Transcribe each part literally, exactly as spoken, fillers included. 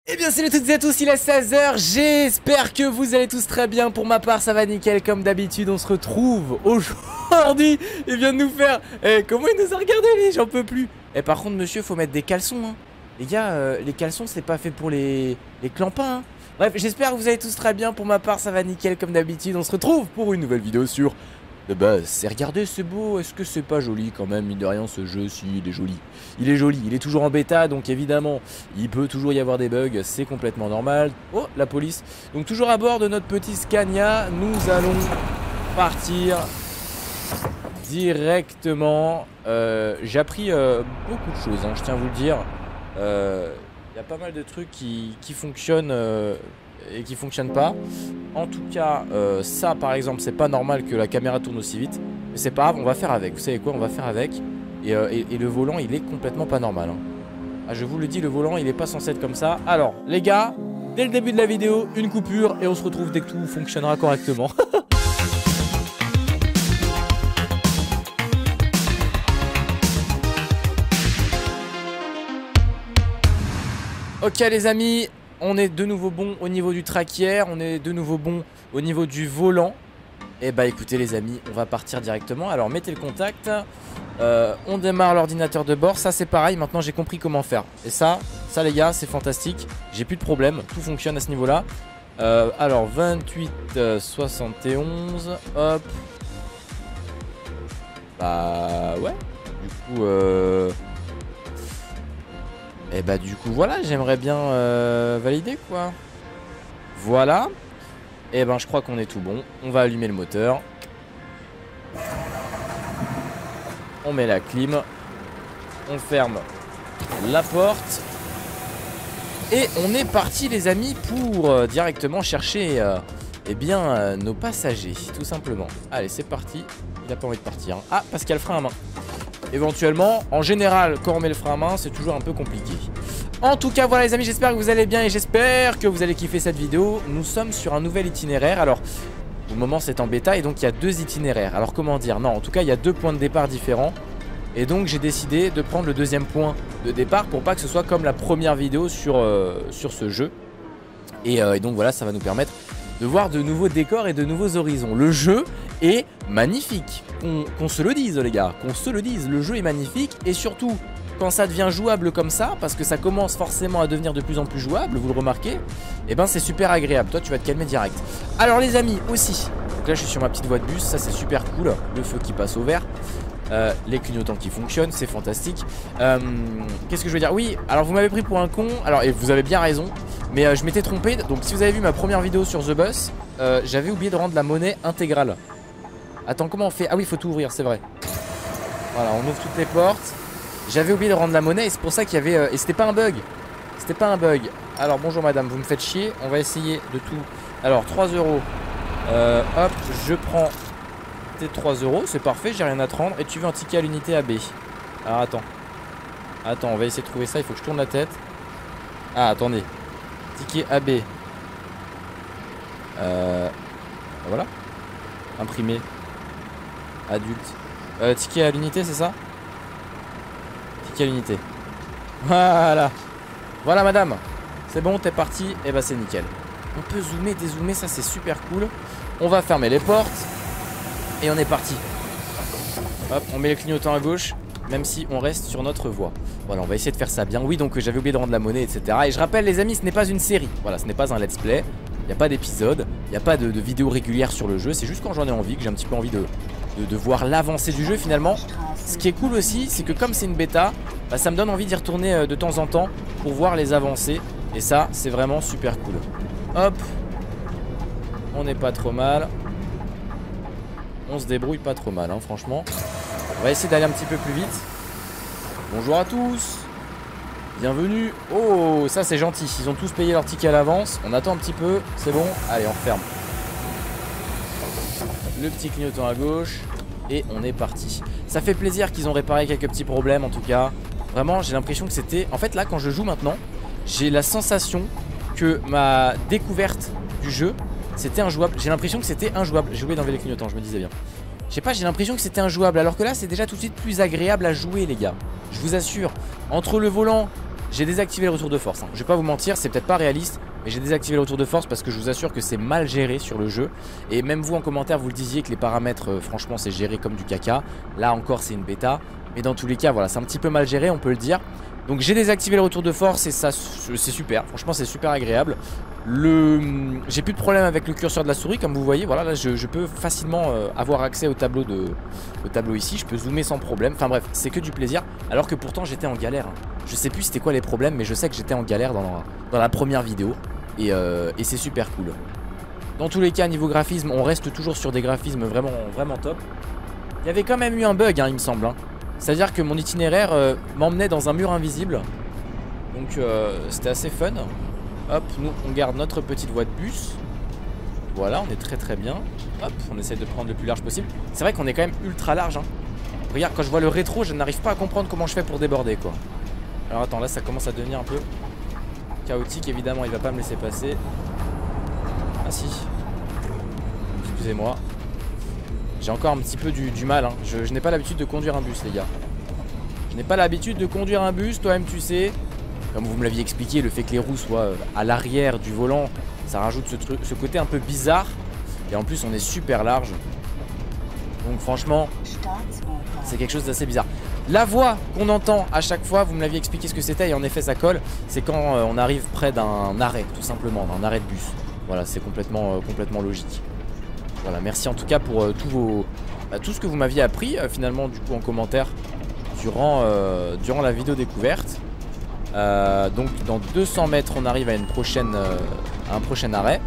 Eh bien salut à toutes et à tous, il est seize heures, j'espère que vous allez tous très bien. Pour ma part ça va nickel comme d'habitude. On se retrouve aujourd'hui. Il vient de nous faire, eh, comment il nous a regardé lui, j'en peux plus. Et eh, par contre monsieur, faut mettre des caleçons hein. Les gars, euh, les caleçons c'est pas fait pour les, les clampins hein. Bref, j'espère que vous allez tous très bien. Pour ma part ça va nickel comme d'habitude. On se retrouve pour une nouvelle vidéo sur The Bus. Et regardez, c'est beau, est-ce que c'est pas joli quand même, mine de rien ce jeu? Si, il est joli. Il est joli, il est toujours en bêta, donc évidemment, il peut toujours y avoir des bugs, c'est complètement normal. Oh, la police. Donc toujours à bord de notre petit Scania, nous allons partir directement. Euh, J'ai appris euh, beaucoup de choses, hein, je tiens à vous le dire. Il euh, y a pas mal de trucs qui, qui fonctionnent... Euh, et qui fonctionne pas. En tout cas euh, ça par exemple c'est pas normal que la caméra tourne aussi vite, mais c'est pas grave, on va faire avec. Vous savez quoi, on va faire avec. Et, euh, et, et le volant il est complètement pas normal hein. Ah, je vous le dis, le volant il est pas censé être comme ça. Alors les gars, dès le début de la vidéo une coupure et on se retrouve dès que tout fonctionnera correctement. Ok les amis, on est de nouveau bon au niveau du traquière, on est de nouveau bon au niveau du volant. Et bah écoutez les amis, on va partir directement. Alors mettez le contact, euh, on démarre l'ordinateur de bord. Ça c'est pareil, maintenant j'ai compris comment faire. Et ça, ça les gars, c'est fantastique. J'ai plus de problème, tout fonctionne à ce niveau là. euh, Alors vingt-huit soixante et onze, hop. Bah ouais, du coup euh... et bah du coup voilà, j'aimerais bien euh, valider quoi. Voilà. Et ben je crois qu'on est tout bon. On va allumer le moteur. On met la clim. On ferme la porte. Et on est parti les amis pour euh, directement chercher euh, eh bien euh, nos passagers, tout simplement. Allez c'est parti. Il a pas envie de partir hein. Ah parce qu'il y a le frein à main. Éventuellement, en général, quand on met le frein à main, c'est toujours un peu compliqué. En tout cas, voilà les amis, j'espère que vous allez bien et j'espère que vous allez kiffer cette vidéo. Nous sommes sur un nouvel itinéraire. Alors, au moment c'est en bêta et donc il y a deux itinéraires. Alors comment dire? Non, en tout cas, il y a deux points de départ différents. Et donc j'ai décidé de prendre le deuxième point de départ pour pas que ce soit comme la première vidéo sur, euh, sur ce jeu. Et, euh, et donc voilà, ça va nous permettre de voir de nouveaux décors et de nouveaux horizons. Le jeu est magnifique, qu'on qu'on se le dise les gars, qu'on se le dise, le jeu est magnifique. Et surtout quand ça devient jouable comme ça, parce que ça commence forcément à devenir de plus en plus jouable, vous le remarquez, et ben c'est super agréable. Toi tu vas te calmer direct. Alors les amis aussi, donc là je suis sur ma petite voie de bus, ça c'est super cool. Le feu qui passe au vert, euh, les clignotants qui fonctionnent, c'est fantastique. euh, Qu'est-ce que je veux dire? Oui, alors vous m'avez pris pour un con, alors et vous avez bien raison. Mais euh, je m'étais trompé, donc si vous avez vu ma première vidéo sur The Bus, euh, j'avais oublié de rendre la monnaie intégrale. Attends, comment on fait? Ah oui, il faut tout ouvrir, c'est vrai. Voilà, on ouvre toutes les portes. J'avais oublié de rendre la monnaie et c'est pour ça qu'il y avait... Euh, et c'était pas un bug. C'était pas un bug. Alors bonjour madame, vous me faites chier. On va essayer de tout. Alors trois euros. Euh, hop, je prends tes trois euros, c'est parfait, j'ai rien à te rendre. Et tu veux un ticket à l'unité A B. Alors attends. Attends, on va essayer de trouver ça, il faut que je tourne la tête. Ah, attendez. Ticket A B. Euh, voilà. Imprimé. Adulte. Euh, ticket à l'unité, c'est ça? Ticket à l'unité. Voilà. Voilà, madame. C'est bon, t'es parti. Et bah, c'est nickel. On peut zoomer, dézoomer, ça c'est super cool. On va fermer les portes. Et on est parti. Hop, on met les clignotants à gauche. Même si on reste sur notre voie. Voilà, on va essayer de faire ça bien. Oui, donc j'avais oublié de rendre la monnaie, et cetera. Et je rappelle les amis, ce n'est pas une série. Voilà, ce n'est pas un let's play. Il n'y a pas d'épisode. Il n'y a pas de, de vidéo régulière sur le jeu. C'est juste quand j'en ai envie, que j'ai un petit peu envie de, de, de voir l'avancée du jeu finalement. Ce qui est cool aussi, c'est que comme c'est une bêta, bah, ça me donne envie d'y retourner euh, de temps en temps pour voir les avancées. Et ça, c'est vraiment super cool. Hop. On n'est pas trop mal. On se débrouille pas trop mal, hein, franchement. On va essayer d'aller un petit peu plus vite. Bonjour à tous. Bienvenue. Oh, ça c'est gentil. Ils ont tous payé leur ticket à l'avance. On attend un petit peu. C'est bon. Allez, on ferme. Le petit clignotant à gauche. Et on est parti. Ça fait plaisir qu'ils ont réparé quelques petits problèmes en tout cas. Vraiment, j'ai l'impression que c'était... En fait, là, quand je joue maintenant, j'ai la sensation que ma découverte du jeu, c'était injouable. J'ai l'impression que c'était injouable. J'ai oublié d'enlever les clignotants, je me disais bien. Je sais pas, j'ai l'impression que c'était injouable. Alors que là, c'est déjà tout de suite plus agréable à jouer, les gars. Je vous assure. Entre le volant J'ai désactivé le retour de force, hein. Je vais pas vous mentir, c'est peut-être pas réaliste, mais j'ai désactivé le retour de force parce que je vous assure que c'est mal géré sur le jeu. Et même vous en commentaire, vous le disiez que les paramètres, euh, franchement, c'est géré comme du caca. Là encore, c'est une bêta. Mais dans tous les cas, voilà, c'est un petit peu mal géré, on peut le dire. Donc j'ai désactivé le retour de force et ça, c'est super. Franchement, c'est super agréable. Le... J'ai plus de problème avec le curseur de la souris, comme vous voyez. Voilà, là, je, je peux facilement euh, avoir accès au tableau, de, au tableau ici. Je peux zoomer sans problème. Enfin bref, c'est que du plaisir. Alors que pourtant, j'étais en galère. Je sais plus c'était quoi les problèmes, mais je sais que j'étais en galère dans la, dans la première vidéo. Et, euh, et c'est super cool. Dans tous les cas, niveau graphisme, on reste toujours sur des graphismes vraiment, vraiment top. Il y avait quand même eu un bug, hein, il me semble. Hein. C'est-à-dire que mon itinéraire euh, m'emmenait dans un mur invisible. Donc euh, c'était assez fun. Hop, nous on garde notre petite voie de bus. Voilà, on est très très bien. Hop, on essaie de prendre le plus large possible. C'est vrai qu'on est quand même ultra large, hein. Regarde, quand je vois le rétro, je n'arrive pas à comprendre comment je fais pour déborder, quoi. Alors attends, là ça commence à devenir un peu chaotique, évidemment, il va pas me laisser passer. Ah si. Excusez-moi. J'ai encore un petit peu du, du mal, hein. Je, je n'ai pas l'habitude de conduire un bus, les gars. Je n'ai pas l'habitude de conduire un bus, toi-même tu sais. Comme vous me l'aviez expliqué, le fait que les roues soient à l'arrière du volant, ça rajoute ce, truc, ce côté un peu bizarre. Et en plus on est super large. Donc franchement, c'est quelque chose d'assez bizarre. La voix qu'on entend à chaque fois, vous me l'aviez expliqué ce que c'était et en effet ça colle. C'est quand euh, on arrive près d'un arrêt, tout simplement, d'un arrêt de bus. Voilà, c'est complètement, euh, complètement logique. Voilà, merci en tout cas pour euh, tous vos, bah, tout ce que vous m'aviez appris euh, finalement du coup en commentaire durant, euh, durant la vidéo découverte. Euh, donc dans deux cents mètres on arrive à, une prochaine, euh, à un prochain arrêt.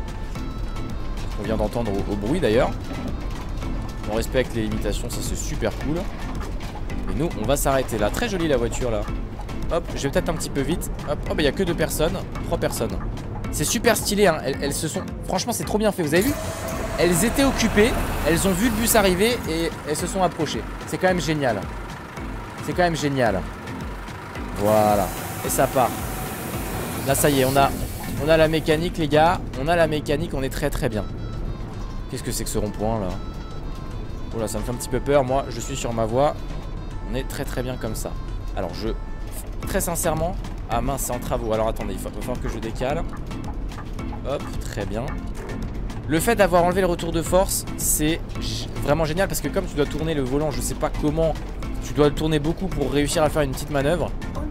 On vient d'entendre au, au bruit d'ailleurs. On respecte les limitations, ça c'est super cool. Et nous on va s'arrêter là. Très jolie la voiture là. Hop, je vais peut-être un petit peu vite. Hop, oh bah il n'y a que deux personnes. Trois personnes. C'est super stylé hein. elles, elles se sont... Franchement c'est trop bien fait, vous avez vu? Elles étaient occupées, elles ont vu le bus arriver et elles se sont approchées. C'est quand même génial. C'est quand même génial. Voilà. Et ça part. Là ça y est, on a, on a la mécanique les gars. On a la mécanique, on est très très bien. Qu'est-ce que c'est que ce rond-point là? Oh là, ça me fait un petit peu peur. Moi je suis sur ma voie. On est très très bien comme ça. Alors je... Très sincèrement... Ah mince, c'est en travaux. Alors attendez, il va falloir que je décale. Hop, très bien. Le fait d'avoir enlevé le retour de force, c'est vraiment génial parce que comme tu dois tourner le volant, je sais pas comment, tu dois le tourner beaucoup pour réussir à faire une petite manœuvre.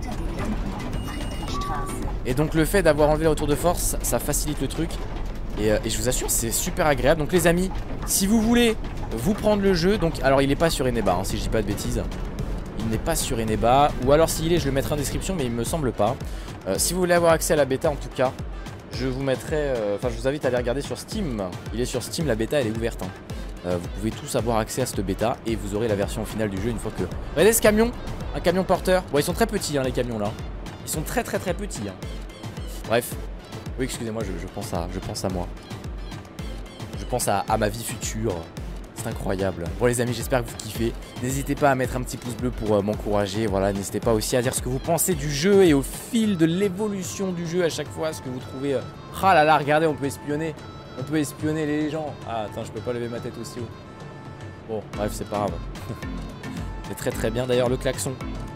Et donc le fait d'avoir enlevé le retour de force, ça facilite le truc. Et, euh, et je vous assure, c'est super agréable. Donc les amis, si vous voulez vous prendre le jeu, donc alors il n'est pas sur Eneba, hein, si je dis pas de bêtises. Il n'est pas sur Eneba, ou alors s'il est, je le mettrai en description, mais il me semble pas. Euh, si vous voulez avoir accès à la bêta en tout cas, je vous mettrai, enfin euh, je vous invite à aller regarder sur Steam. Il est sur Steam, la bêta elle est ouverte, hein. euh, Vous pouvez tous avoir accès à cette bêta et vous aurez la version finale du jeu une fois que... Regardez ce camion, un camion porteur. Bon ils sont très petits hein, les camions là. Ils sont très très très petits hein. Bref, oui excusez-moi, je, je, pense à, je pense à moi. Je pense à, à ma vie future. C'est incroyable. Bon les amis, j'espère que vous kiffez. N'hésitez pas à mettre un petit pouce bleu pour euh, m'encourager. Voilà, n'hésitez pas aussi à dire ce que vous pensez du jeu et au fil de l'évolution du jeu à chaque fois, ce que vous trouvez. Euh... Ah là là, regardez, on peut espionner. On peut espionner les gens. Ah attends, je peux pas lever ma tête aussi haut. Bon, bref, c'est pas grave. C'est très très bien. D'ailleurs, le klaxon.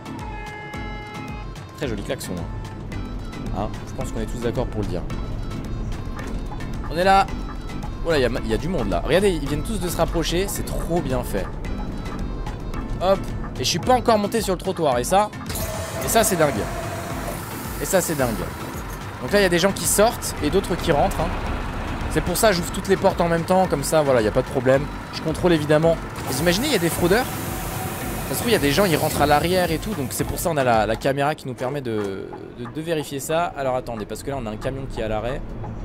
Très joli klaxon. Hein. Hein, je pense qu'on est tous d'accord pour le dire. On est là. Voilà, il y, y a du monde là. Regardez, ils viennent tous de se rapprocher. C'est trop bien fait. Hop. Et je suis pas encore monté sur le trottoir. Et ça, et ça c'est dingue. Et ça c'est dingue. Donc là il y a des gens qui sortent et d'autres qui rentrent hein. C'est pour ça que j'ouvre toutes les portes en même temps. Comme ça voilà, il n'y a pas de problème. Je contrôle évidemment. Vous imaginez, il y a des fraudeurs. Ça se trouve il y a des gens, ils rentrent à l'arrière et tout. Donc c'est pour ça on a la, la caméra qui nous permet de, de, de vérifier ça. Alors attendez, parce que là on a un camion qui est à l'arrêt.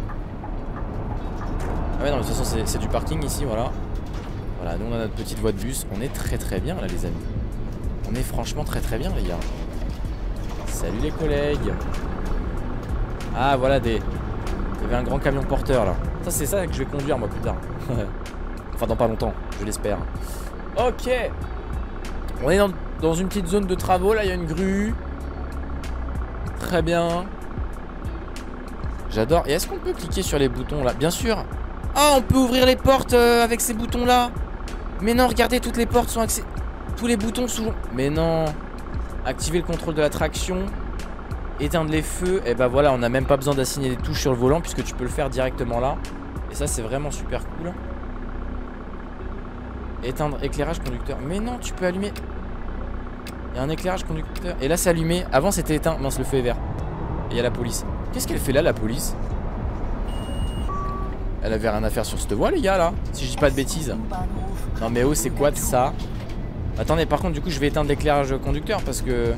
Ah ouais non, de toute façon c'est du parking ici, voilà. Voilà, nous on a notre petite voie de bus. On est très très bien là les amis. On est franchement très très bien les gars. Salut les collègues. Ah voilà des... Il y avait un grand camion porteur là. Ça c'est ça que je vais conduire moi plus tard. Enfin dans pas longtemps, je l'espère. Ok. On est dans, dans une petite zone de travaux, là il y a une grue. Très bien. J'adore. Et est-ce qu'on peut cliquer sur les boutons là? Bien sûr. Ah, on peut ouvrir les portes euh, avec ces boutons là. Mais non, regardez, toutes les portes sont accès... Tous les boutons sont... Mais non. Activer le contrôle de la traction. Éteindre les feux, et bah voilà, on n'a même pas besoin d'assigner les touches sur le volant puisque tu peux le faire directement là. Et ça c'est vraiment super cool. Éteindre éclairage conducteur. Mais non, tu peux allumer. Il y a un éclairage conducteur. Et là c'est allumé. Avant c'était éteint. Mince, le feu est vert. Et il y a la police. Qu'est-ce qu'elle fait là, la police? Elle avait rien à faire sur cette voie, les gars, là. Si je dis pas de bêtises. Non mais oh, c'est quoi de ça? Attendez, par contre, du coup je vais éteindre l'éclairage conducteur parce que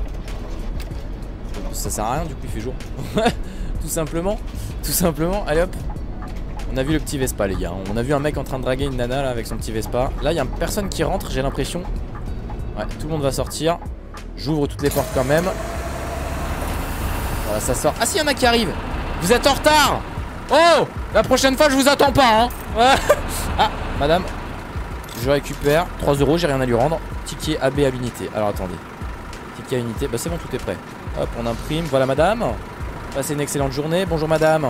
ça sert à rien, du coup il fait jour. Tout simplement. Tout simplement. Allez hop. On a vu le petit Vespa, les gars. On a vu un mec en train de draguer une nana là avec son petit Vespa. Là il y a personne qui rentre, j'ai l'impression. Ouais, tout le monde va sortir. J'ouvre toutes les portes quand même. Voilà, ça sort. Ah si, il y en a qui arrivent. Vous êtes en retard. Oh, la prochaine fois je vous attends pas, hein. Ah, madame. Je récupère trois euros, j'ai rien à lui rendre. Ticket A B à l'unité. Alors attendez. Ticket à unité. Bah c'est bon, tout est prêt. Hop, on imprime. Voilà madame. Passez une excellente journée. Bonjour madame.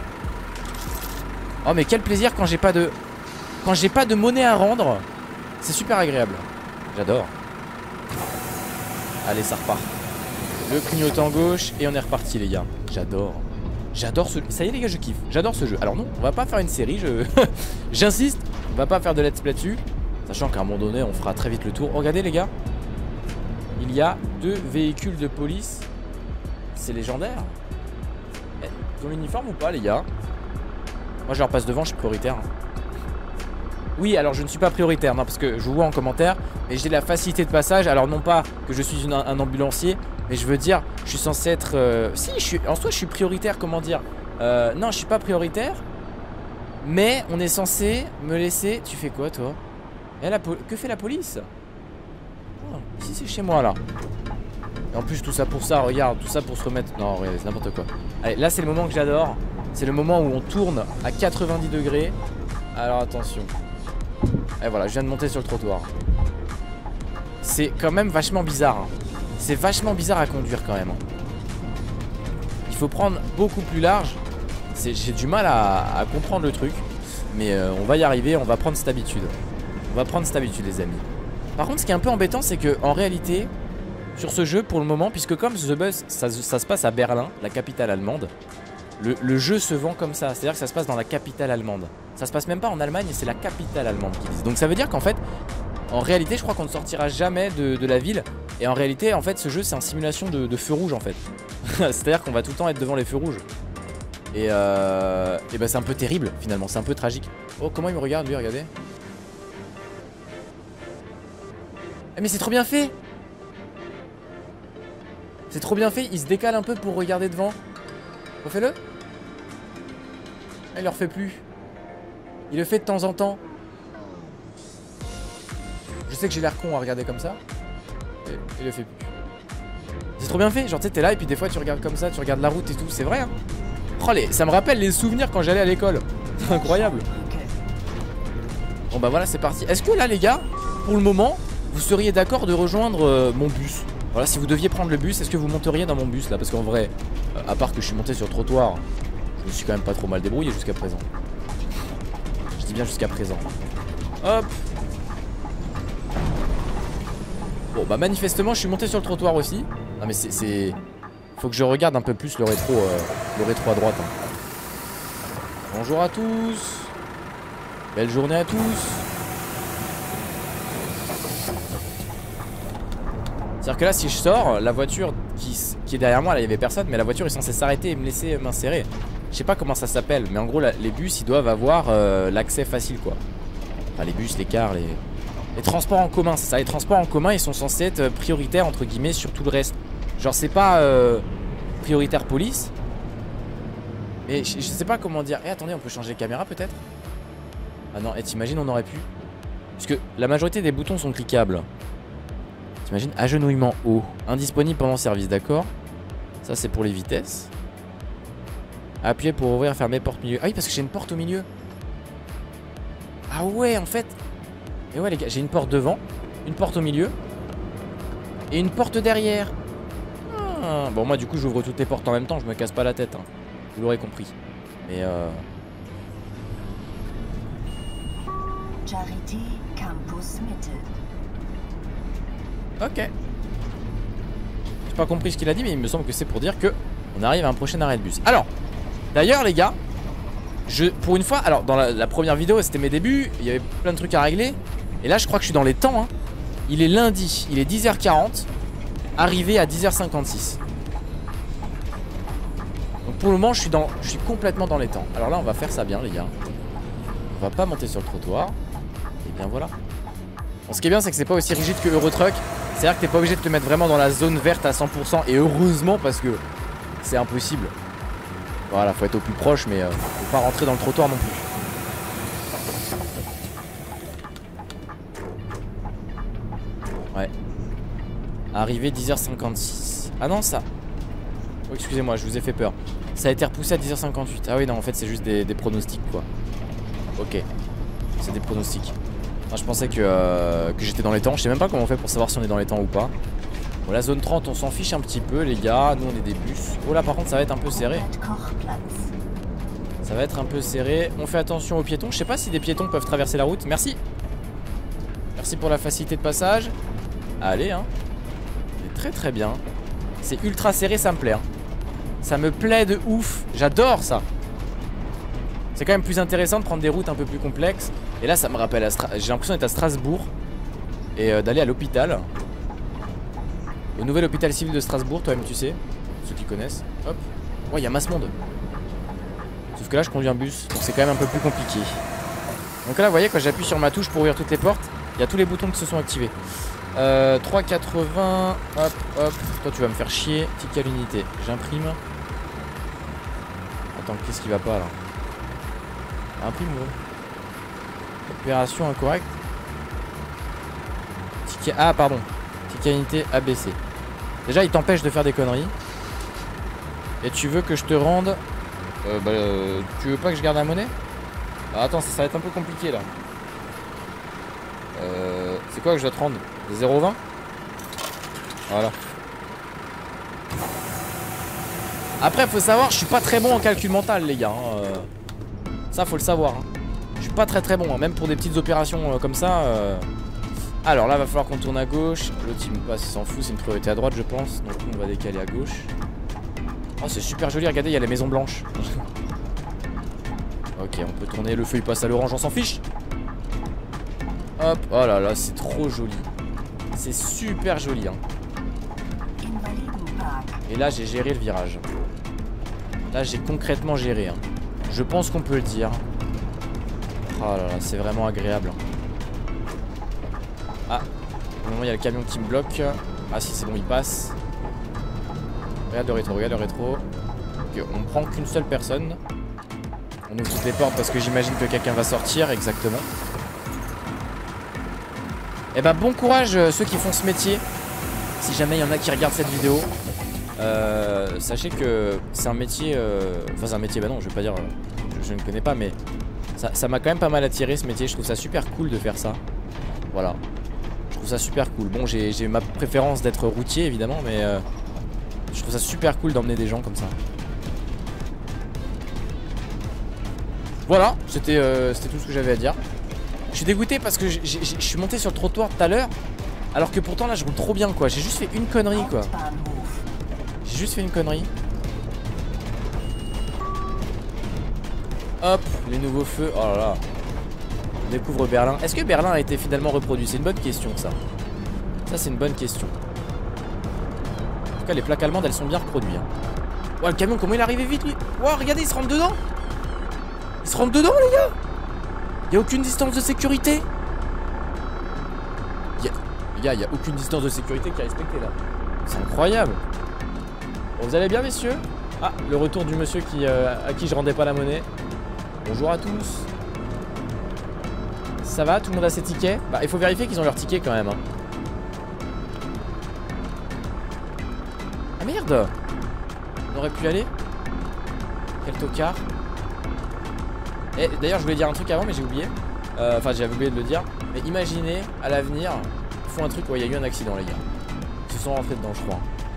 Oh mais quel plaisir quand j'ai pas de Quand j'ai pas de monnaie à rendre. C'est super agréable. J'adore. Allez, ça repart. Le clignotant gauche et on est reparti, les gars. J'adore. J'adore ce... Ça y est les gars, je kiffe. J'adore ce jeu. Alors non, on va pas faire une série, je... J'insiste, on va pas faire de let's play dessus. Sachant qu'à un moment donné, on fera très vite le tour. Regardez les gars. Il y a deux véhicules de police. C'est légendaire. Ils ont l'uniforme ou pas les gars? Moi je leur passe devant, je suis prioritaire. Oui, alors je ne suis pas prioritaire, non, parce que je vous vois en commentaire. Et j'ai la facilité de passage. Alors non pas que je suis une, un ambulancier, mais je veux dire, je suis censé être... Euh... Si, je suis... en soi je suis prioritaire, comment dire euh, Non, je suis pas prioritaire. Mais on est censé me laisser... Tu fais quoi toi? Et la po... Que fait la police? Oh, ici c'est chez moi là. Et en plus tout ça pour ça, regarde, tout ça pour se remettre... Non, regardez, c'est n'importe quoi. Allez, là c'est le moment que j'adore. C'est le moment où on tourne à quatre-vingt-dix degrés. Alors attention. Et voilà, je viens de monter sur le trottoir. C'est quand même vachement bizarre, hein. C'est vachement bizarre à conduire quand même, hein. Il faut prendre beaucoup plus large. J'ai du mal à, à comprendre le truc. Mais euh, on va y arriver, on va prendre cette habitude. On va prendre cette habitude les amis. Par contre ce qui est un peu embêtant c'est que en réalité sur ce jeu pour le moment, puisque comme The Buzz ça, ça se passe à Berlin, la capitale allemande, le, le jeu se vend comme ça. C'est à dire que ça se passe dans la capitale allemande. Ça se passe même pas en Allemagne et c'est la capitale allemande qu'ils disent. Donc ça veut dire qu'en fait en réalité je crois qu'on ne sortira jamais de, de la ville. Et en réalité en fait ce jeu c'est en simulation de, de feu rouge en fait. C'est à dire qu'on va tout le temps être devant les feux rouges. Et euh... et bah c'est un peu terrible finalement, c'est un peu tragique. Oh comment il me regarde lui, regardez. Eh mais c'est trop bien fait. C'est trop bien fait, il se décale un peu pour regarder devant. Refais-le. Ah, il le refait plus. Il le fait de temps en temps. Je sais que j'ai l'air con à regarder comme ça. Et il le fait plus. C'est trop bien fait, genre tu sais t'es là et puis des fois tu regardes comme ça, tu regardes la route et tout, c'est vrai hein. Oh, les... ça me rappelle les souvenirs quand j'allais à l'école. C'est incroyable. Bon bah voilà c'est parti. Est-ce que là les gars, pour le moment, vous seriez d'accord de rejoindre euh, mon bus? Voilà, si vous deviez prendre le bus, est-ce que vous monteriez dans mon bus là? Parce qu'en vrai, euh, à part que je suis monté sur le trottoir, je me suis quand même pas trop mal débrouillé jusqu'à présent. Je dis bien jusqu'à présent. Hop. Bon bah manifestement je suis monté sur le trottoir aussi. Non mais c'est... Faut que je regarde un peu plus le rétro, euh, le rétro à droite hein. Bonjour à tous. Belle journée à tous. C'est-à-dire que là si je sors, la voiture qui, qui est derrière moi, là il y avait personne, mais la voiture est censée s'arrêter et me laisser m'insérer. Je sais pas comment ça s'appelle, mais en gros la, les bus ils doivent avoir euh, l'accès facile quoi. Enfin les bus, les cars, les... les transports en commun, c'est ça. Les transports en commun ils sont censés être prioritaires entre guillemets sur tout le reste. Genre c'est pas euh, prioritaire police. Et je, je sais pas comment dire. Eh attendez, on peut changer de caméra peut-être? Ah non, et t'imagines on aurait pu. Parce que la majorité des boutons sont cliquables. T'imagines, agenouillement haut, indisponible pendant service, d'accord. Ça c'est pour les vitesses. Appuyez pour ouvrir, fermer porte milieu. Ah oui parce que j'ai une porte au milieu. Ah ouais en fait. Et ouais les gars, j'ai une porte devant, une porte au milieu et une porte derrière. Ah, bon moi du coup j'ouvre toutes les portes en même temps, je me casse pas la tête hein. Vous l'aurez compris. Mais euh... Charity Campus Mitte. Ok. J'ai pas compris ce qu'il a dit, mais il me semble que c'est pour dire que on arrive à un prochain arrêt de bus. Alors, d'ailleurs les gars, je, pour une fois, alors dans la, la première vidéo c'était mes débuts, il y avait plein de trucs à régler. Et là je crois que je suis dans les temps hein. Il est lundi, il est dix heures quarante, arrivé à dix heures cinquante-six. Donc pour le moment je suis, dans, je suis complètement dans les temps. Alors là on va faire ça bien les gars. On va pas monter sur le trottoir. Et bien voilà. Bon, ce qui est bien c'est que c'est pas aussi rigide que Eurotruck. C'est-à-dire que t'es pas obligé de te mettre vraiment dans la zone verte à cent pour cent. Et heureusement parce que c'est impossible. Voilà, faut être au plus proche mais euh, faut pas rentrer dans le trottoir non plus. Ouais. Arrivé dix heures cinquante-six. Ah non ça. Oh, excusez-moi, je vous ai fait peur. Ça a été repoussé à dix heures cinquante-huit. Ah oui non en fait c'est juste des, des pronostics quoi. Ok. C'est des pronostics. Enfin, je pensais que, euh, que j'étais dans les temps. Je sais même pas comment on fait pour savoir si on est dans les temps ou pas. Bon la zone trente on s'en fiche un petit peu les gars. Nous on est des bus. Oh là par contre ça va être un peu serré. Ça va être un peu serré. On fait attention aux piétons. Je sais pas si des piétons peuvent traverser la route. Merci. Merci pour la facilité de passage. Allez hein. C'est très très bien. C'est ultra serré, ça me plaît hein. Ça me plaît de ouf. J'adore ça. C'est quand même plus intéressant de prendre des routes un peu plus complexes. Et là ça me rappelle, j'ai l'impression d'être à Strasbourg. Et euh, d'aller à l'hôpital. Au nouvel hôpital civil de Strasbourg, toi-même tu sais. Ceux qui connaissent. Hop. Oh il y a masse monde. Sauf que là je conduis un bus. Donc c'est quand même un peu plus compliqué. Donc là vous voyez quand j'appuie sur ma touche pour ouvrir toutes les portes, il y a tous les boutons qui se sont activés. euh, trois quatre-vingts. Hop hop. Toi tu vas me faire chier. Ticket à l'unité. J'imprime. Attends qu'est-ce qui va pas là? Imprime gros. Opération incorrecte. Ticket. Ah pardon. Ticket à unité A B C. Déjà il t'empêche de faire des conneries. Et tu veux que je te rende euh, bah, euh, tu veux pas que je garde la monnaie? Ah, attends ça, ça va être un peu compliqué là. euh, C'est quoi que je dois te rendre? zéro vingt. Voilà. Après faut savoir je suis pas très bon en calcul mental les gars hein. euh, Ça faut le savoir hein. Je suis pas très très bon hein. Même pour des petites opérations euh, comme ça euh... Alors là va falloir qu'on tourne à gauche. L'autre il me passe, il s'en fout, c'est une priorité à droite je pense. Donc on va décaler à gauche. Oh c'est super joli, regardez il y a les maisons blanches. Ok on peut tourner, le feu il passe à l'orange, on s'en fiche. Hop, oh là là c'est trop joli. C'est super joli hein. Et là j'ai géré le virage. Là j'ai concrètement géré hein. Je pense qu'on peut le dire. Oh là là c'est vraiment agréable. Ah, au moment il y a le camion qui me bloque. Ah si c'est bon il passe. Regarde le rétro, regarde le rétro. Ok, on prend qu'une seule personne. On ouvre toutes les portes parce que j'imagine que quelqu'un va sortir. Exactement. Et bah bon courage euh, ceux qui font ce métier. Si jamais il y en a qui regardent cette vidéo, euh, sachez que c'est un métier euh... Enfin c'est un métier, bah non je vais pas dire euh, je, je ne connais pas mais ça m'a quand même pas mal attiré ce métier. Je trouve ça super cool de faire ça. Voilà. Je trouve ça super cool. Bon j'ai ma préférence d'être routier évidemment, mais euh, je trouve ça super cool d'emmener des gens comme ça. Voilà, c'était euh, c'était tout ce que j'avais à dire. Je suis dégoûté parce que je suis monté sur le trottoir tout à l'heure. Alors que pourtant là je roule trop bien quoi. J'ai juste fait une connerie quoi. J'ai juste fait une connerie. Hop, les nouveaux feux. Oh là là. On découvre Berlin. Est-ce que Berlin a été finalement reproduit? C'est une bonne question ça. Ça c'est une bonne question. En tout cas les plaques allemandes elles sont bien reproduites hein. Oh le camion comment il est arrivé vite lui. Oh regardez il se rentre dedans. Il se rentre dedans les gars. Il n'y a aucune distance de sécurité. Il y a... Les gars il n'y a aucune distance de sécurité qui est respectée là. C'est incroyable. Bon, vous allez bien messieurs? Ah le retour du monsieur qui, euh, à qui je rendais pas la monnaie. Bonjour à tous. Ça va? Tout le monde a ses tickets? Bah il faut vérifier qu'ils ont leurs tickets quand même hein. Ah merde. On aurait pu y aller. Quel tocard. Et d'ailleurs je voulais dire un truc avant mais j'ai oublié. euh, Enfin j'avais oublié de le dire. Mais imaginez à l'avenir ils font un truc où il y a eu un accident les gars. Ils se sont rentrés dedans je crois.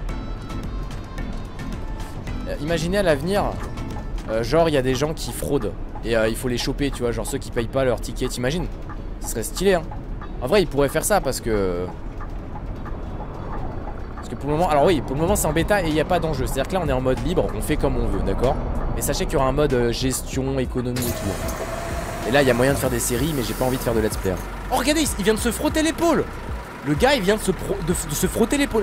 euh, Imaginez à l'avenir euh, genre il y a des gens qui fraudent. Et euh, il faut les choper tu vois. Genre ceux qui payent pas leur ticket. T'imagines? Ce serait stylé hein. En vrai ils pourraient faire ça parce que Parce que pour le moment, alors oui, pour le moment c'est en bêta et il n'y a pas d'enjeu. C'est-à-dire que là on est en mode libre, on fait comme on veut, d'accord? Mais sachez qu'il y aura un mode euh, gestion, économie et tout. Et là il y a moyen de faire des séries, mais j'ai pas envie de faire de let's play. Oh regardez, il vient de se frotter l'épaule. Le gars il vient de se, pro de, de se frotter l'épaule.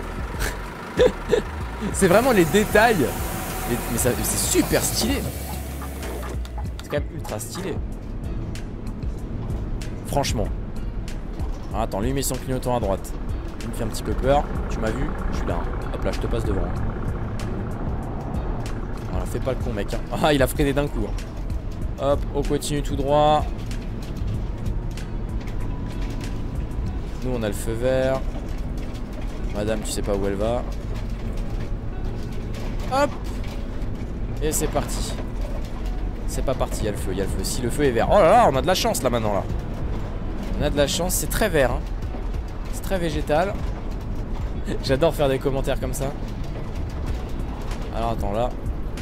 C'est vraiment les détails. Les, mais c'est super stylé. C'est quand même ultra stylé. Franchement. Ah, attends, lui il met son clignotant à droite. Il me fait un petit peu peur. Tu m'as vu? Je suis là. Hop là, je te passe devant. Voilà, fais pas le con, mec. Hein. Ah, il a freiné d'un coup. Hein. Hop, on continue tout droit. Nous, on a le feu vert. Madame, tu sais pas où elle va. Hop. Et c'est parti. C'est pas parti, il y a le feu, il y a le feu. Si le feu est vert. Oh là là, on a de la chance là maintenant là. On a de la chance, c'est très vert. Hein. C'est très végétal. J'adore faire des commentaires comme ça. Alors attends là.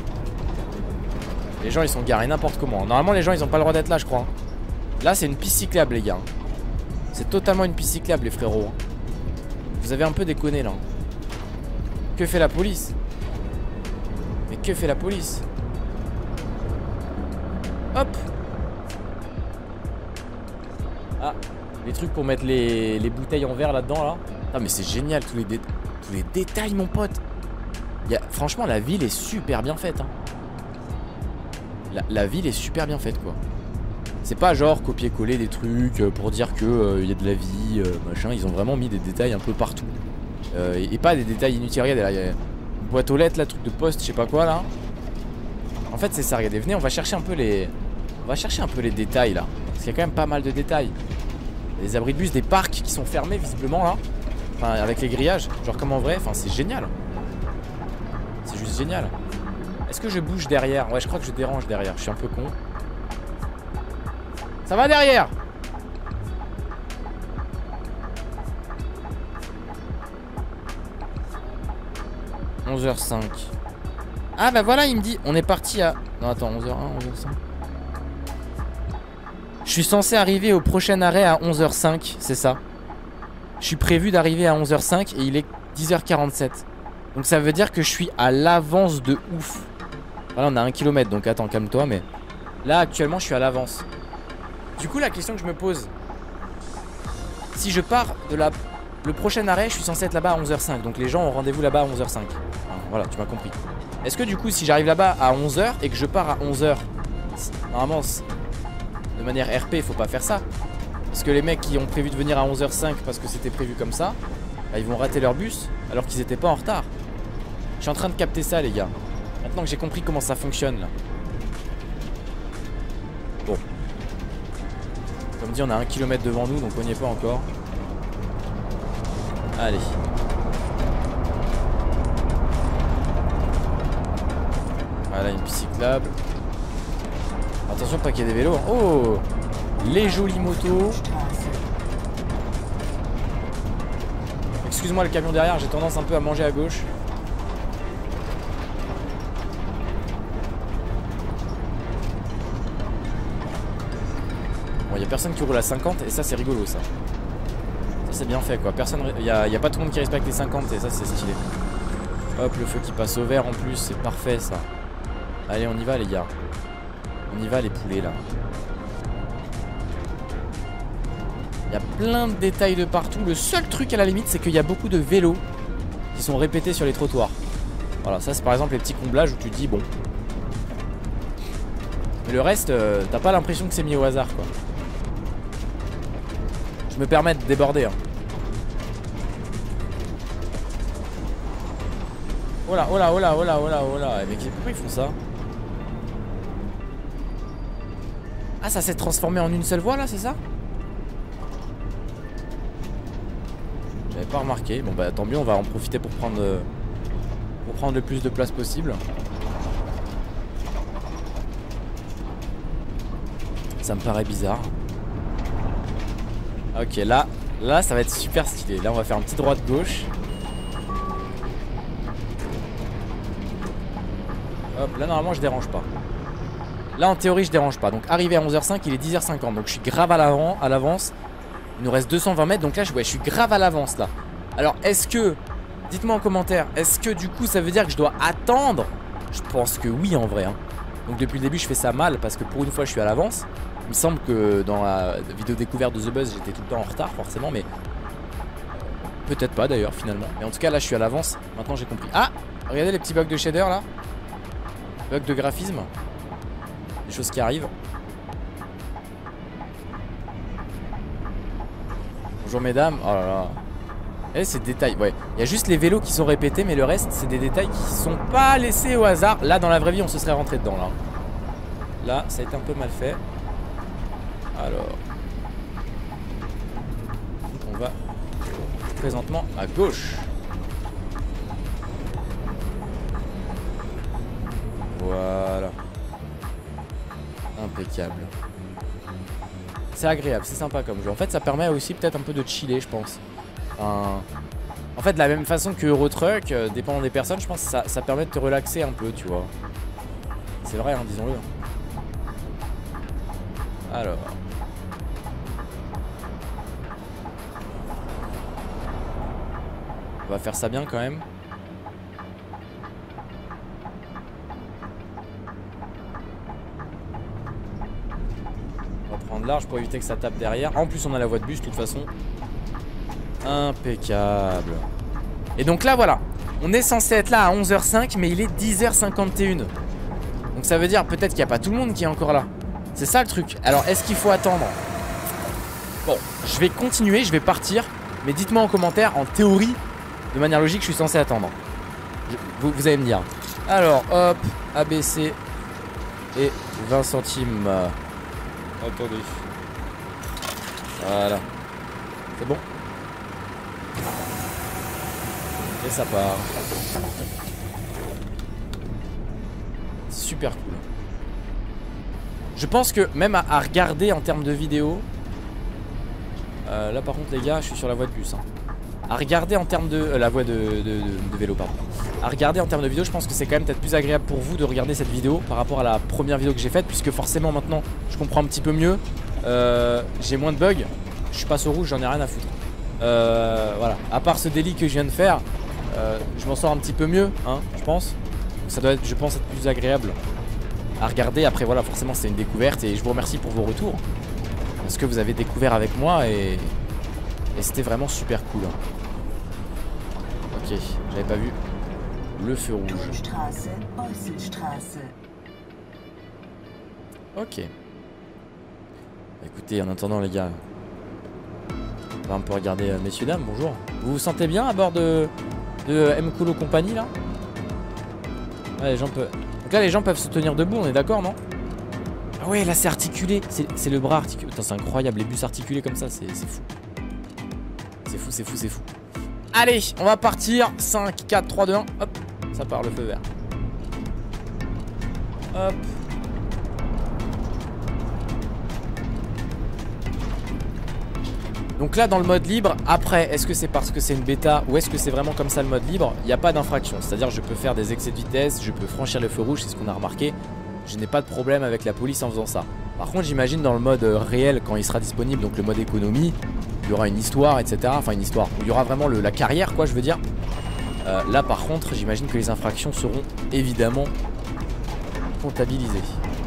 Les gens ils sont garés n'importe comment. Normalement les gens ils ont pas le droit d'être là je crois. Là c'est une piste cyclable les gars. C'est totalement une piste cyclable les frérots. Vous avez un peu déconné là. Que fait la police? Mais que fait la police? Hop. Ah, les trucs pour mettre les, les bouteilles en verre là-dedans là. Ah mais c'est génial tous les, dé tous les détails mon pote. Il y a, franchement la ville est super bien faite hein. la, la ville est super bien faite quoi. C'est pas genre copier-coller des trucs pour dire que euh, y a de la vie, euh, machin. Ils ont vraiment mis des détails un peu partout. Euh, et, et pas des détails inutiles. Regardez là, il y a une boîte aux lettres là, truc de poste, je sais pas quoi là. En fait c'est ça, regardez, venez on va chercher un peu les. On va chercher un peu les détails là. Parce qu'il y a quand même pas mal de détails. Des abris de bus, des parcs qui sont fermés visiblement là. Enfin avec les grillages, genre comme en vrai, enfin c'est génial. C'est juste génial. Est-ce que je bouge derrière? Ouais je crois que je dérange derrière, je suis un peu con. Ça va derrière? onze heures cinq. Ah bah voilà il me dit, on est parti à... Non attends, onze heures un, onze heures cinq. Je suis censé arriver au prochain arrêt à onze heures cinq, c'est ça. Je suis prévu d'arriver à onze heures cinq et il est dix heures quarante-sept. Donc ça veut dire que je suis à l'avance de ouf. Voilà on a un kilomètre donc attends calme-toi mais... Là actuellement je suis à l'avance. Du coup la question que je me pose, si je pars de la... Le prochain arrêt je suis censé être là-bas à onze heures cinq. Donc les gens ont rendez-vous là-bas à onze heures cinq. Enfin, voilà tu m'as compris. Est-ce que du coup si j'arrive là-bas à onze heures et que je pars à onze heures, normalement de manière R P faut pas faire ça. Parce que les mecs qui ont prévu de venir à onze heures cinq parce que c'était prévu comme ça, bah, ils vont rater leur bus alors qu'ils étaient pas en retard. Je suis en train de capter ça les gars. Maintenant que j'ai compris comment ça fonctionne là. Bon. Comme dit on a un kilomètre devant nous donc on n'y est pas encore. Allez. Voilà une piste cyclable. Attention pas qu'il y ait des vélos. Oh, les jolies motos. Excuse-moi le camion derrière, j'ai tendance un peu à manger à gauche. Bon, il n'y a personne qui roule à cinquante et ça c'est rigolo ça. Ça c'est bien fait quoi. Personne, il n'y a, y a pas tout le monde qui respecte les cinquante et ça c'est stylé. Hop, le feu qui passe au vert en plus, c'est parfait ça. Allez on y va les gars. On y va les poulets là. Il y a plein de détails de partout. Le seul truc à la limite c'est qu'il y a beaucoup de vélos qui sont répétés sur les trottoirs. Voilà ça c'est par exemple les petits comblages où tu te dis bon. Mais le reste euh, t'as pas l'impression que c'est mis au hasard quoi. Je me permets de déborder hein. Oh là oh là oh là oh là oh là oh là. Mais pourquoi ils font ça? Ah ça s'est transformé en une seule voie là c'est ça? J'avais pas remarqué. Bon bah tant mieux on va en profiter pour prendre euh, Pour prendre le plus de place possible. Ça me paraît bizarre. Ok là Là ça va être super stylé. Là on va faire un petit droite gauche. Hop là normalement je dérange pas. Là en théorie je dérange pas. Donc arrivé à onze heures cinq il est dix heures cinquante. Donc je suis grave à l'avant, à l'avance. Il nous reste deux cent vingt mètres. Donc là je, ouais, je suis grave à l'avance là. Alors est-ce que Dites-moi en commentaire, est-ce que du coup ça veut dire que je dois attendre? Je pense que oui en vrai hein. Donc depuis le début je fais ça mal parce que pour une fois je suis à l'avance. Il me semble que dans la vidéo découverte de The Buzz j'étais tout le temps en retard forcément, mais peut-être pas d'ailleurs finalement. Mais en tout cas là je suis à l'avance, maintenant j'ai compris. Ah, regardez les petits bugs de shader là. Bugs de graphisme. Des choses qui arrivent. Bonjour mesdames. Oh là là. Et ces détails, ouais. Il y a juste les vélos qui sont répétés, mais le reste c'est des détails qui sont pas laissés au hasard. Là dans la vraie vie on se serait rentré dedans là. Là ça a été un peu mal fait. Alors on va présentement à gauche. Voilà. Impeccable. C'est agréable, c'est sympa comme jeu. En fait ça permet aussi peut-être un peu de chiller je pense. Enfin, en fait de la même façon que Euro Truck, euh, dépendant des personnes, je pense que ça, ça permet de te relaxer un peu tu vois. C'est vrai hein, disons-le. Alors on va faire ça bien quand même. On va prendre large pour éviter que ça tape derrière. En plus on a la voie de bus de toute façon. Impeccable. Et donc là voilà, on est censé être là à onze heures cinq, mais il est dix heures cinquante et une. Donc ça veut dire peut-être qu'il n'y a pas tout le monde qui est encore là. C'est ça le truc. Alors est-ce qu'il faut attendre? Bon, je vais continuer, je vais partir. Mais dites-moi en commentaire, en théorie, de manière logique, je suis censé attendre. je, vous, vous allez me dire. Alors hop, A B C et vingt centimes. Attendez. Voilà. C'est bon? Et ça part. Super cool. Je pense que même à, à regarder en termes de vidéo, euh, là par contre les gars je suis sur la voie de bus hein. À regarder en termes de euh, la voie de, de, de, de vélo pardon. À regarder en termes de vidéo, je pense que c'est quand même peut-être plus agréable pour vous de regarder cette vidéo par rapport à la première vidéo que j'ai faite, puisque forcément maintenant je comprends un petit peu mieux. euh, J'ai moins de bugs. Je passe au rouge, j'en ai rien à foutre. euh, Voilà, à part ce délit que je viens de faire, euh, je m'en sors un petit peu mieux hein, je pense. Ça doit être, je pense, être plus agréable à regarder. Après voilà, forcément c'est une découverte et je vous remercie pour vos retours, parce que vous avez découvert avec moi et, et c'était vraiment super cool. Ok, j'avais pas vu le feu rouge. Ok. Écoutez, en attendant les gars, on va un peu regarder, euh, messieurs dames, bonjour. Vous vous sentez bien à bord de, de M. Colo Compagnie là? Ouais, les gens peuvent... Donc là les gens peuvent se tenir debout, on est d'accord non? Ah ouais, là c'est articulé, c'est le bras articulé. Putain c'est incroyable, les bus articulés comme ça, c'est fou. C'est fou, c'est fou, c'est fou. Allez, on va partir. Cinq, quatre, trois, deux, un. Hop, ça part le feu vert. Hop. Donc là dans le mode libre, après, est-ce que c'est parce que c'est une bêta ou est-ce que c'est vraiment comme ça le mode libre? Il n'y a pas d'infraction, c'est-à-dire je peux faire des excès de vitesse, je peux franchir le feu rouge, c'est ce qu'on a remarqué. Je n'ai pas de problème avec la police en faisant ça. Par contre j'imagine dans le mode réel quand il sera disponible, donc le mode économie, il y aura une histoire, et cetera. Enfin une histoire, où il y aura vraiment le, la carrière quoi je veux dire. euh, Là par contre j'imagine que les infractions seront évidemment comptabilisées.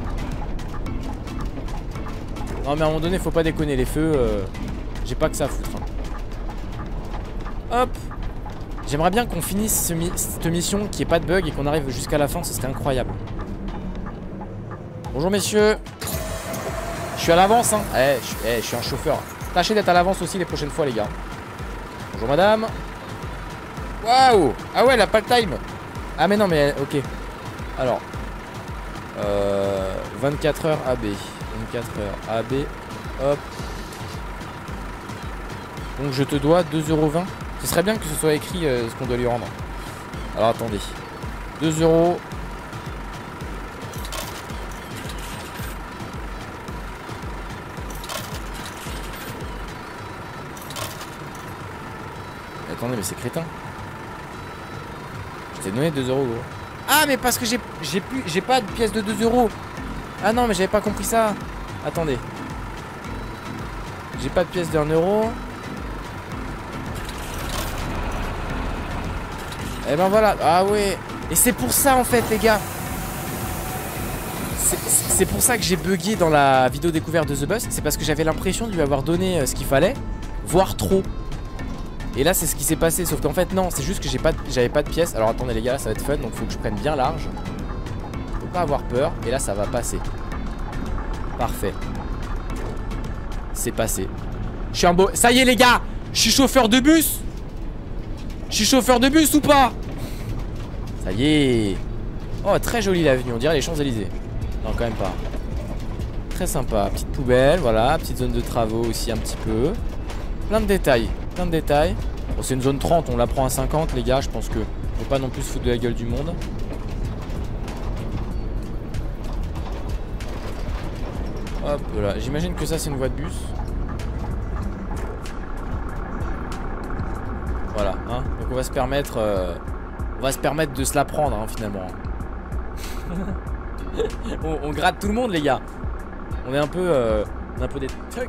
Non mais à un moment donné faut pas déconner, les feux euh, j'ai pas que ça à foutre hein. Hop. J'aimerais bien qu'on finisse ce mi cette mission, qu'il n'y ait pas de bug et qu'on arrive jusqu'à la fin, ce serait incroyable. Bonjour messieurs. Je suis à l'avance hein. Eh, je, eh, je suis un chauffeur. Tâchez d'être à l'avance aussi les prochaines fois les gars. Bonjour madame. Waouh. Ah ouais, elle a pas le time. Ah mais non mais ok. Alors euh, vingt-quatre heures A B. vingt-quatre heures A B. Hop. Donc je te dois deux euros vingt. Ce serait bien que ce soit écrit euh, ce qu'on doit lui rendre. Alors attendez. deux euros. Attendez mais c'est crétin. Je t'ai donné deux euros gros. Ah mais parce que j'ai j'ai plus j'ai pas de pièce de deux euros. Ah non mais j'avais pas compris ça. Attendez. J'ai pas de pièce d'un euro. Et ben voilà. Ah ouais. Et c'est pour ça en fait les gars. C'est pour ça que j'ai bugué dans la vidéo découverte de The Bus. C'est parce que j'avais l'impression de lui avoir donné euh, ce qu'il fallait, voire trop. Et là c'est ce qui s'est passé. Sauf qu'en fait non, c'est juste que j'ai pas, j'avais pas de pièces. Alors attendez les gars, là, ça va être fun. Donc faut que je prenne bien large. Faut pas avoir peur. Et là ça va passer. Parfait. C'est passé. Je suis un beau... Ça y est les gars, je suis chauffeur de bus. Je suis chauffeur de bus ou pas? Ça y est. Oh très jolie l'avenue, on dirait les Champs-Élysées. Non quand même pas. Très sympa, petite poubelle, voilà, petite zone de travaux aussi un petit peu. Plein de détails, plein de détails. Bon c'est une zone trente, on la prend à cinquante les gars, je pense que faut pas non plus se foutre de la gueule du monde. Hop là, j'imagine que ça c'est une voie de bus. Voilà, hein, donc on va se permettre euh, on va se permettre de se la prendre hein, finalement. on, on gratte tout le monde les gars. On est un peu euh, on est un peu des trucs.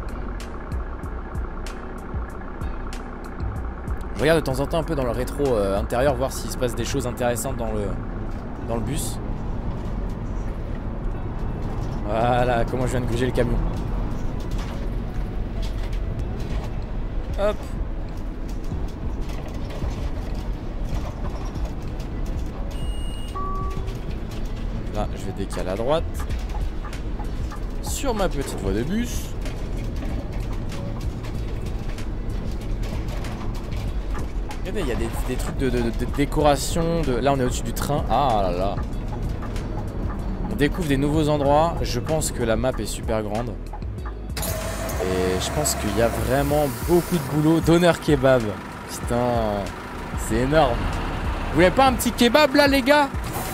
Je regarde de temps en temps un peu dans le rétro euh, intérieur, voir s'il se passe des choses intéressantes dans le dans le bus. Voilà comment je viens de gruger le camion. Hop. Là, je vais décaler à droite. Sur ma petite voie de bus. Regardez, il y a des, des trucs de, de, de, de décoration. De... Là, on est au-dessus du train. Ah là là. On découvre des nouveaux endroits. Je pense que la map est super grande. Et je pense qu'il y a vraiment beaucoup de boulot. Doner kebab. Putain, c'est énorme. Vous voulez pas un petit kebab là, les gars?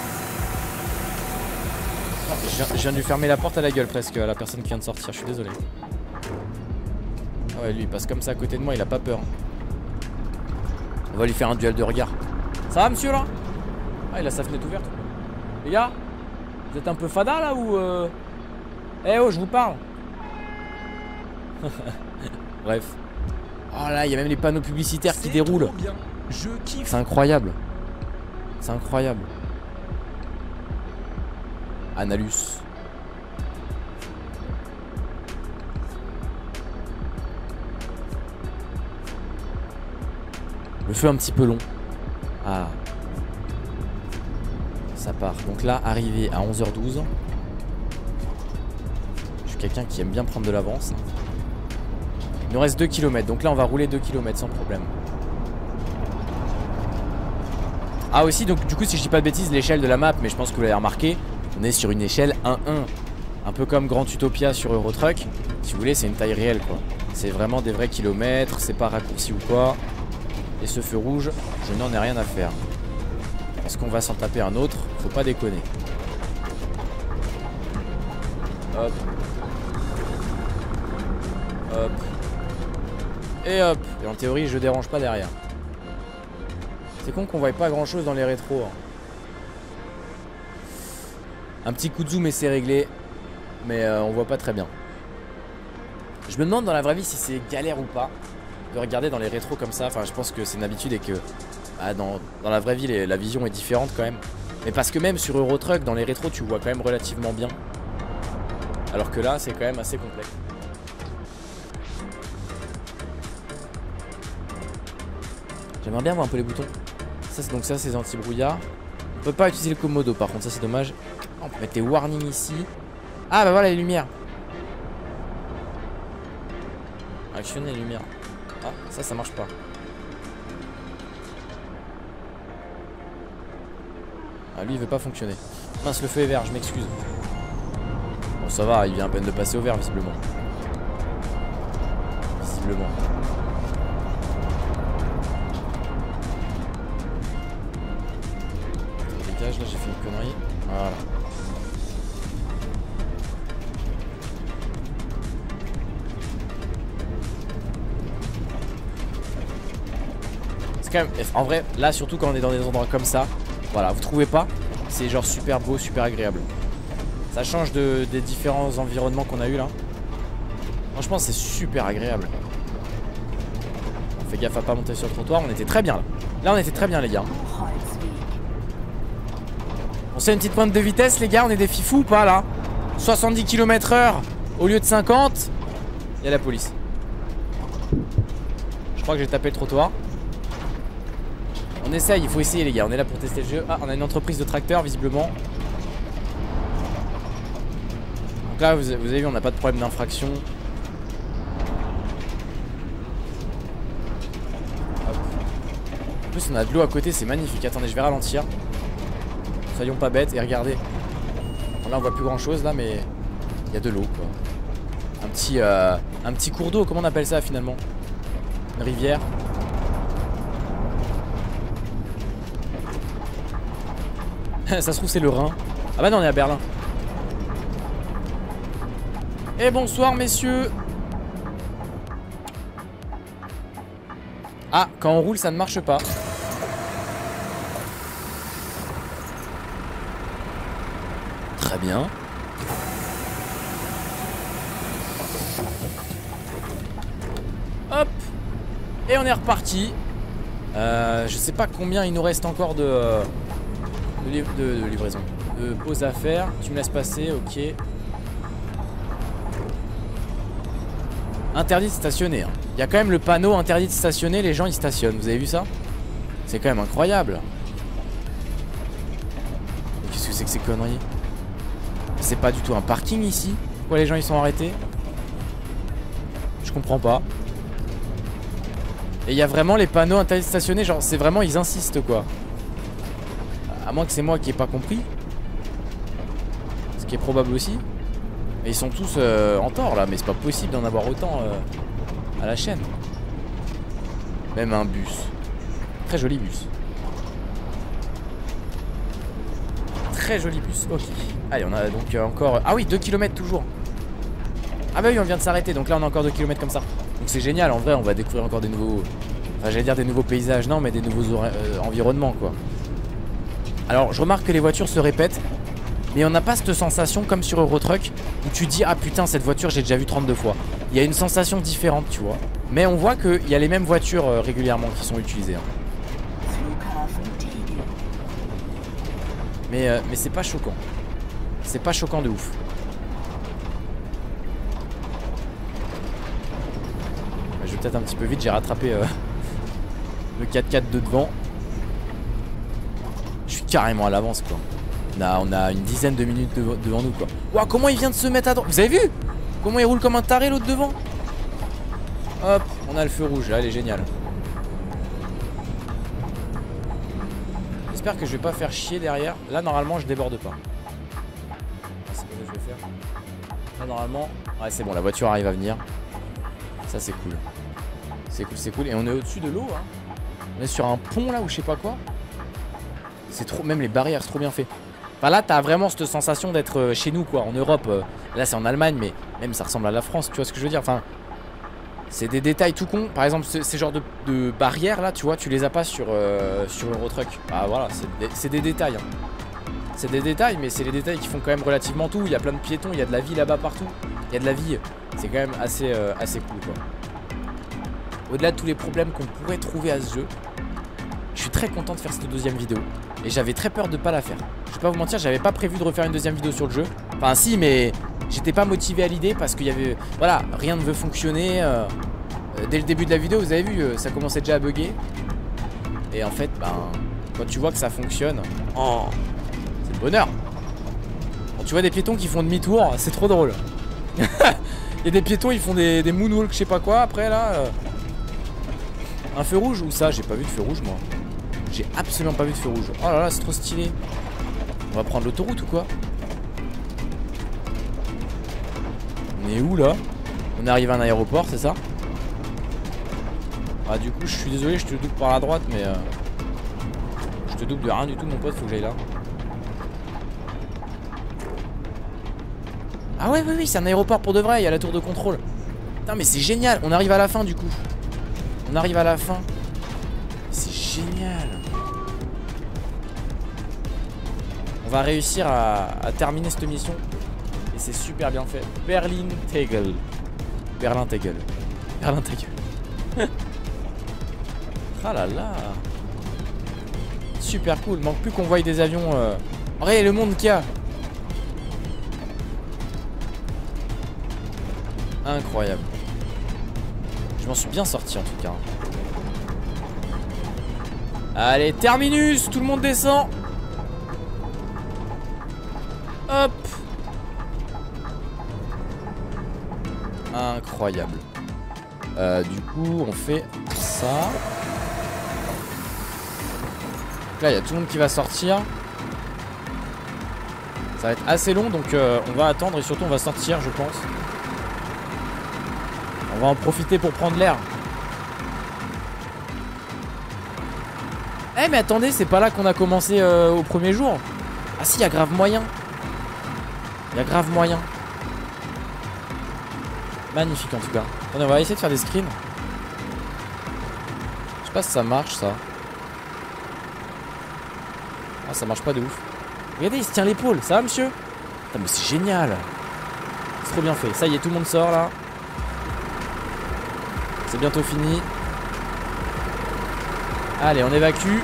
Je viens, je viens de lui fermer la porte à la gueule presque à la personne qui vient de sortir, je suis désolé. Ah ouais, lui il passe comme ça à côté de moi, il a pas peur. On va lui faire un duel de regard. Ça va monsieur là? Ah il a sa fenêtre ouverte. Les gars, vous êtes un peu fada là ou euh... Eh oh je vous parle. Bref. Oh là il y a même les panneaux publicitaires qui déroulent. C'est incroyable. C'est incroyable. Analus. Le feu un petit peu long. Ah. Ça part. Donc là, arrivé à onze heures douze. Je suis quelqu'un qui aime bien prendre de l'avance. Il nous reste deux kilomètres. Donc là, on va rouler deux kilomètres sans problème. Ah aussi, donc du coup, si je dis pas de bêtises, l'échelle de la map, mais je pense que vous l'avez remarqué, on est sur une échelle un un. Un peu comme Grand Utopia sur Euro Truck. Si vous voulez, c'est une taille réelle quoi. C'est vraiment des vrais kilomètres, c'est pas raccourci ou quoi. Et ce feu rouge, je n'en ai rien à faire. Est-ce qu'on va s'en taper un autre? Faut pas déconner. Hop. Hop. Et hop. Et en théorie, je dérange pas derrière. C'est con qu'on voit pas grand chose dans les rétros. Hein. Un petit coup de zoom et c'est réglé. Mais euh, on voit pas très bien. Je me demande dans la vraie vie si c'est galère ou pas de regarder dans les rétros comme ça. Enfin je pense que c'est une habitude et que bah, dans, dans la vraie vie les, la vision est différente quand même. Mais parce que même sur Euro Truck dans les rétros tu vois quand même relativement bien. Alors que là c'est quand même assez complexe. J'aimerais bien voir un peu les boutons. Ça, donc ça c'est anti-brouillard. On peut pas utiliser le Komodo par contre, ça c'est dommage. On peut mettre des warnings ici. Ah bah voilà les lumières. Actionner les lumières. Ah ça ça marche pas. Ah lui il veut pas fonctionner. Mince le feu est vert, je m'excuse. Bon ça va, il vient à peine de passer au vert visiblement. Visiblement. Là j'ai fait une connerie. Voilà. C'est quand même. En vrai, là surtout quand on est dans des endroits comme ça, voilà, vous trouvez pas? C'est genre super beau, super agréable. Ça change de, des différents environnements qu'on a eu là. Franchement c'est super agréable. On fait gaffe à pas monter sur le trottoir, on était très bien là. Là on était très bien les gars. On se fait une petite pointe de vitesse les gars, on est des fifous ou pas là? Soixante-dix kilomètres heure au lieu de cinquante. Il y a la police. Je crois que j'ai tapé le trottoir. On essaye, il faut essayer les gars, on est là pour tester le jeu. Ah, on a une entreprise de tracteurs visiblement. Donc là vous, vous avez vu, on n'a pas de problème d'infraction. En plus on a de l'eau à côté, c'est magnifique. Attendez, je vais ralentir. Soyons pas bêtes et regardez. Bon, là on voit plus grand chose là, mais il y a de l'eau quoi. Un petit, euh, un petit cours d'eau, comment on appelle ça finalement? Une rivière. Ça se trouve c'est le Rhin. Ah bah non, on est à Berlin. Et bonsoir messieurs. Ah, quand on roule ça ne marche pas. Très bien. Hop. Et on est reparti. euh, Je sais pas combien il nous reste encore de... Euh, De, liv de, de livraison, de pause à faire. Tu me laisses passer, ok. Interdit de stationner hein. Il y a quand même le panneau interdit de stationner. Les gens ils stationnent, vous avez vu ça? C'est quand même incroyable. Qu'est-ce que c'est que ces conneries? C'est pas du tout un parking ici. Pourquoi les gens ils sont arrêtés? Je comprends pas. Et il y a vraiment les panneaux interdits de stationner. Genre c'est vraiment, ils insistent quoi. À moins que c'est moi qui ai pas compris. Ce qui est probable aussi. Et ils sont tous euh, en tort là. Mais c'est pas possible d'en avoir autant euh, à la chaîne. Même un bus. Très joli bus. Très joli bus. Ok. Allez, on a donc euh, encore... Ah oui, deux kilomètres toujours. Ah bah oui, on vient de s'arrêter. Donc là on a encore deux kilomètres comme ça. Donc c'est génial. En vrai on va découvrir encore des nouveaux... Enfin j'allais dire des nouveaux paysages. Non mais des nouveaux euh, environnements quoi. Alors je remarque que les voitures se répètent. Mais on n'a pas cette sensation comme sur Eurotruck où tu dis ah putain cette voiture j'ai déjà vu trente-deux fois. Il y a une sensation différente tu vois. Mais on voit qu'il y a les mêmes voitures euh, régulièrement qui sont utilisées hein. Mais, euh, mais c'est pas choquant. C'est pas choquant de ouf. Je vais peut-être un petit peu vite, j'ai rattrapé euh, le quatre quatre de devant. Je suis carrément à l'avance quoi. On a, on a une dizaine de minutes de, devant nous quoi. Waouh, comment il vient de se mettre à droite. Vous avez vu comment il roule comme un taré l'autre devant. Hop, on a le feu rouge là, elle est géniale. J'espère que je vais pas faire chier derrière. Là normalement je déborde pas. C'est pas ce que je vais faire. Là normalement... Ouais c'est bon, la voiture arrive à venir. Ça c'est cool. C'est cool, c'est cool. Et on est au-dessus de l'eau hein. On est sur un pont là ou je sais pas quoi. C'est trop... Même les barrières c'est trop bien fait. Enfin là t'as vraiment cette sensation d'être chez nous quoi, en Europe. Là c'est en Allemagne mais même ça ressemble à la France, tu vois ce que je veux dire. Enfin c'est des détails tout cons. Par exemple ce, ces genres de, de barrières là tu vois, tu les as pas sur, euh, sur Eurotruck. Bah voilà, c'est des, des détails hein. C'est des détails mais c'est les détails qui font quand même relativement tout. Il y a plein de piétons, il y a de la vie là-bas partout. Il y a de la vie, c'est quand même assez, euh, assez cool quoi. Au-delà de tous les problèmes qu'on pourrait trouver à ce jeu, je suis très content de faire cette deuxième vidéo. Et j'avais très peur de pas la faire. Je vais pas vous mentir, j'avais pas prévu de refaire une deuxième vidéo sur le jeu. Enfin si, mais j'étais pas motivé à l'idée parce qu'il y avait... Voilà, rien ne veut fonctionner. euh, Dès le début de la vidéo, vous avez vu, ça commençait déjà à bugger. Et en fait, ben, quand tu vois que ça fonctionne, oh, c'est le bonheur. Quand tu vois des piétons qui font demi-tour, c'est trop drôle. Il y a des piétons, ils font des, des moonwalks, je sais pas quoi, après là... Euh... Un feu rouge ou ça? J'ai pas vu de feu rouge moi. J'ai absolument pas vu de feu rouge. Oh là là, c'est trop stylé. On va prendre l'autoroute ou quoi? On est où là? On arrive à un aéroport, c'est ça? Ah du coup, je suis désolé, je te double par la droite, mais... Euh... Je te double de rien du tout mon pote, faut que j'aille là. Ah ouais, oui, oui, c'est un aéroport pour de vrai, il y a la tour de contrôle. Putain, mais c'est génial, on arrive à la fin du coup. On arrive à la fin. C'est génial. On va réussir à, à terminer cette mission. Et c'est super bien fait. Berlin-Tegel. Berlin-Tegel. Berlin-Tegel. Ah là là. Super cool. Manque plus qu'on voie des avions euh, Regardez le monde qu'il y a. Incroyable. Je m'en suis bien sorti en tout cas. Allez, terminus. Tout le monde descend. Hop. Incroyable. Euh, du coup, on fait ça. Donc là, il y a tout le monde qui va sortir. Ça va être assez long, donc euh, on va attendre et surtout on va sortir, je pense. On va en profiter pour prendre l'air. Eh mais attendez, c'est pas là qu'on a commencé euh, au premier jour. Ah si, il y a grave moyen. Il y a grave moyen. Magnifique en tout cas. Attendez, on va essayer de faire des screens. Je sais pas si ça marche ça. Ah, ça marche pas de ouf. Regardez, il se tient l'épaule. Ça va, monsieur? Putain, mais c'est génial. C'est trop bien fait. Ça y est, tout le monde sort là. C'est bientôt fini. Allez, on évacue.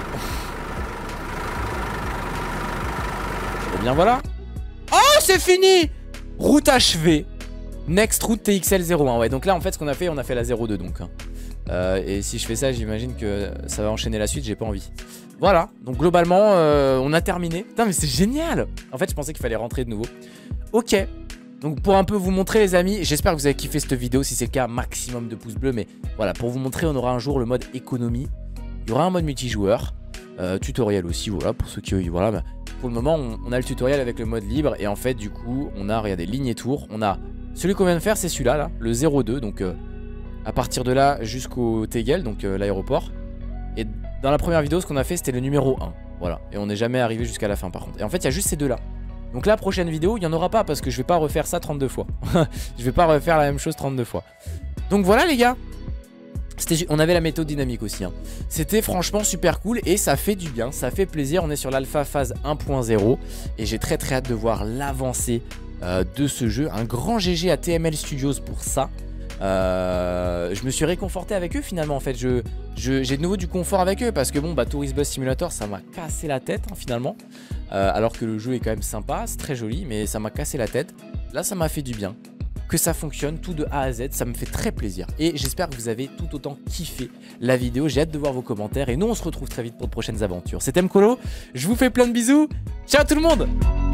Et bien voilà. Oh, c'est fini. Route achevée. Next route T X L zéro un. Ouais, donc là, en fait, ce qu'on a fait, on a fait la zéro deux donc. Euh, et si je fais ça, j'imagine que ça va enchaîner la suite. J'ai pas envie. Voilà, donc globalement, euh, on a terminé. Putain, mais c'est génial. En fait, je pensais qu'il fallait rentrer de nouveau. Ok. Donc pour un peu vous montrer les amis, j'espère que vous avez kiffé cette vidéo. Si c'est le cas, maximum de pouces bleus. Mais voilà, pour vous montrer, on aura un jour le mode économie. Il y aura un mode multijoueur. Euh, tutoriel aussi, voilà, pour ceux qui... Voilà, bah, pour le moment, on, on a le tutoriel avec le mode libre. Et en fait, du coup, on a, regardez, ligne et tour. On a celui qu'on vient de faire, c'est celui-là, là, le zéro deux. Donc euh, à partir de là jusqu'au Tegel, donc euh, l'aéroport. Et dans la première vidéo, ce qu'on a fait, c'était le numéro un. Voilà. Et on n'est jamais arrivé jusqu'à la fin, par contre. Et en fait, il y a juste ces deux-là. Donc la prochaine vidéo, il n'y en aura pas parce que je vais pas refaire ça trente-deux fois. Je vais pas refaire la même chose trente-deux fois. Donc voilà, les gars. On avait la méthode dynamique aussi. Hein. C'était franchement super cool et ça fait du bien. Ça fait plaisir. On est sur l'alpha phase un point zéro. Et j'ai très très hâte de voir l'avancée euh, de ce jeu. Un grand G G à T M L Studios pour ça. Euh, je me suis réconforté avec eux finalement en fait, je, je, j'ai de nouveau du confort avec eux parce que bon bah Tourist Bus Simulator ça m'a cassé la tête hein, finalement euh, alors que le jeu est quand même sympa, c'est très joli mais ça m'a cassé la tête. Là ça m'a fait du bien que ça fonctionne tout de A à Z, ça me fait très plaisir et j'espère que vous avez tout autant kiffé la vidéo. J'ai hâte de voir vos commentaires et nous on se retrouve très vite pour de prochaines aventures. C'était Mkolo, je vous fais plein de bisous, ciao tout le monde.